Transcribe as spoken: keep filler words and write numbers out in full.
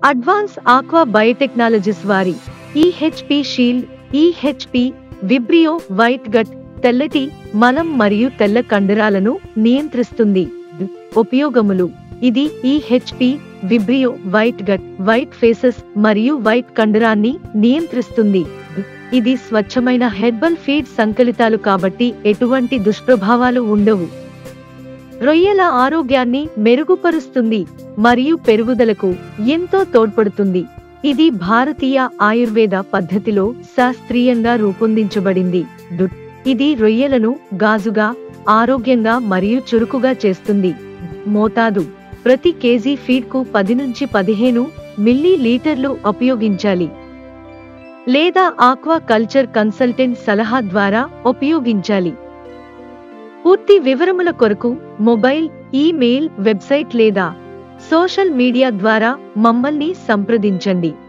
Advance aqua biotechnologies వారి EHP shield, EHP vibrio white gut తెల్లటి మలం మరియు తెల్ల కండరాలను నియంత్రిస్తుంది. ఉపయోగములు: ఇది EHP vibrio white gut, white faeces మరియు వైట్ కండరాన్ని నియంత్రిస్తుంది. ఇది స్వచ్ఛమైన హెర్బల్ ఫీడ్ సంకలితాలు కాబట్టి ఎటువంటి దుష్ప్రభావాలు ఉండవు. రొయ్యల ఆరోగ్యాన్ని మెరుగుపరుస్తుంది మరియు పెరుగుదలకు ఎంతో తోడ్పడుతుంది. ఇది భారతీయ ఆయుర్వేద పద్ధతిలో శాస్త్రీయంగా రూపొందించబడింది. ఇది రొయ్యలను గాజుగా, ఆరోగ్యంగా మరియు చురుకుగా చేస్తుంది. మోతాదు: ప్రతి కేజీ ఫీడ్కు పది నుంచి పదిహేను మిల్లీ లీటర్లు ఉపయోగించాలి లేదా ఆక్వా కల్చర్ కన్సల్టెంట్ సలహా ద్వారా ఉపయోగించాలి. పూర్తి వివరముల కొరకు మొబైల్, ఈమెయిల్, వెబ్సైట్ లేదా సోషల్ మీడియా ద్వారా మమ్మల్ని సంప్రదించండి.